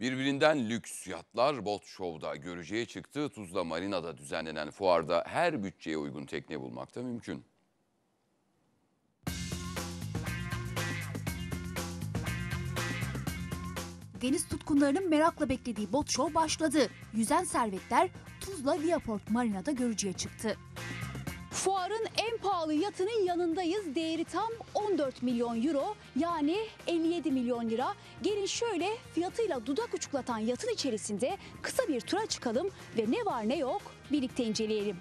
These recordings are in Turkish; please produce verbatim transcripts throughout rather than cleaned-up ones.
Birbirinden lüks yatlar Bot Show'da görücüye çıktı. Tuzla Marina'da düzenlenen fuarda her bütçeye uygun tekne bulmak da mümkün. Deniz tutkunlarının merakla beklediği Bot Show başladı. Yüzen servetler Tuzla Viaport Marina'da görücüye çıktı. Fuarın en pahalı yatının yanındayız. Değeri tam on dört milyon euro, yani elli yedi milyon lira. Gelin şöyle fiyatıyla dudak uçuklatan yatın içerisinde kısa bir tura çıkalım ve ne var ne yok birlikte inceleyelim.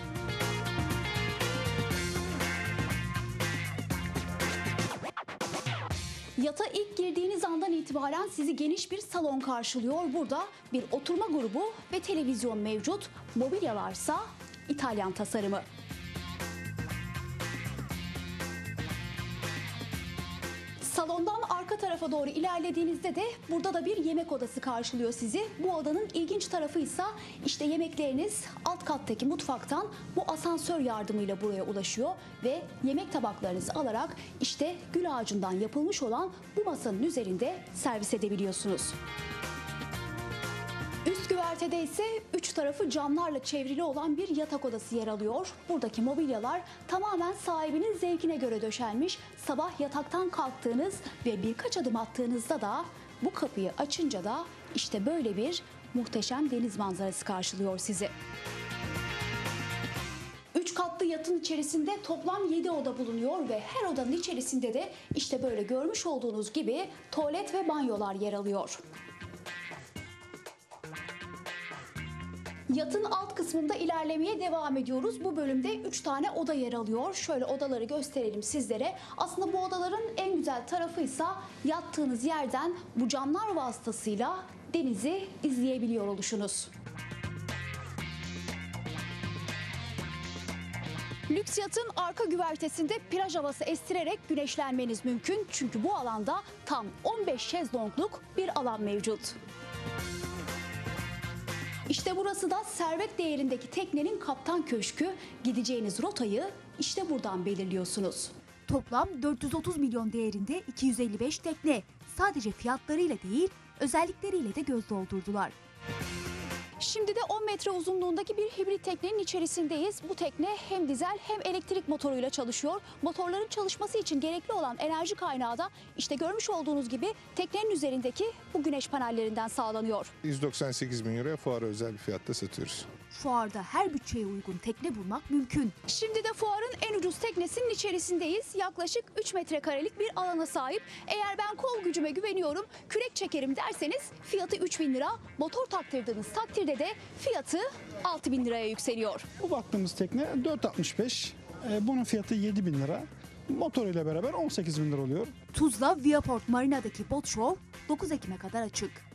Yata ilk girdiğiniz andan itibaren sizi geniş bir salon karşılıyor. Burada bir oturma grubu ve televizyon mevcut. Mobilyalarsa İtalyan tasarımı. Salondan arka tarafa doğru ilerlediğinizde de burada da bir yemek odası karşılıyor sizi. Bu odanın ilginç tarafı ise işte yemekleriniz alt kattaki mutfaktan bu asansör yardımıyla buraya ulaşıyor ve yemek tabaklarınızı alarak işte gül ağacından yapılmış olan bu masanın üzerinde servis edebiliyorsunuz. Üst güvertede ise üç tarafı camlarla çevrili olan bir yatak odası yer alıyor. Buradaki mobilyalar tamamen sahibinin zevkine göre döşenmiş. Sabah yataktan kalktığınız ve birkaç adım attığınızda da bu kapıyı açınca da işte böyle bir muhteşem deniz manzarası karşılıyor sizi. Üç katlı yatın içerisinde toplam yedi oda bulunuyor ve her odanın içerisinde de işte böyle görmüş olduğunuz gibi tuvalet ve banyolar yer alıyor. Yatın alt kısmında ilerlemeye devam ediyoruz. Bu bölümde üç tane oda yer alıyor. Şöyle odaları gösterelim sizlere. Aslında bu odaların en güzel tarafıysa yattığınız yerden bu camlar vasıtasıyla denizi izleyebiliyor oluşunuz. Lüks yatın arka güvertesinde plaj havası estirerek güneşlenmeniz mümkün. Çünkü bu alanda tam on beş şezlongluk bir alan mevcut. İşte burası da servet değerindeki teknenin kaptan köşkü. Gideceğiniz rotayı işte buradan belirliyorsunuz. Toplam dört yüz otuz milyon değerinde iki yüz elli beş tekne. Sadece fiyatlarıyla değil, özellikleriyle de göz doldurdular. Şimdi de on metre uzunluğundaki bir hibrit teknenin içerisindeyiz. Bu tekne hem dizel hem elektrik motoruyla çalışıyor. Motorların çalışması için gerekli olan enerji kaynağı da işte görmüş olduğunuz gibi teknenin üzerindeki bu güneş panellerinden sağlanıyor. yüz doksan sekiz bin euroya fuara özel bir fiyatta satıyoruz. Fuarda her bütçeye uygun tekne bulmak mümkün. Şimdi de fuarın en ucuz teknesinin içerisindeyiz. Yaklaşık üç metrekarelik bir alana sahip. Eğer ben kol gücüme güveniyorum, kürek çekerim derseniz fiyatı üç bin lira. Motor taktırdığınız takdirde de fiyatı altı bin liraya yükseliyor. Bu baktığımız tekne dört altmış beş. Bunun fiyatı yedi bin lira. Motoruyla beraber on sekiz bin lira oluyor. Tuzla Viaport Marina'daki Bot Show dokuz Ekim'e kadar açık.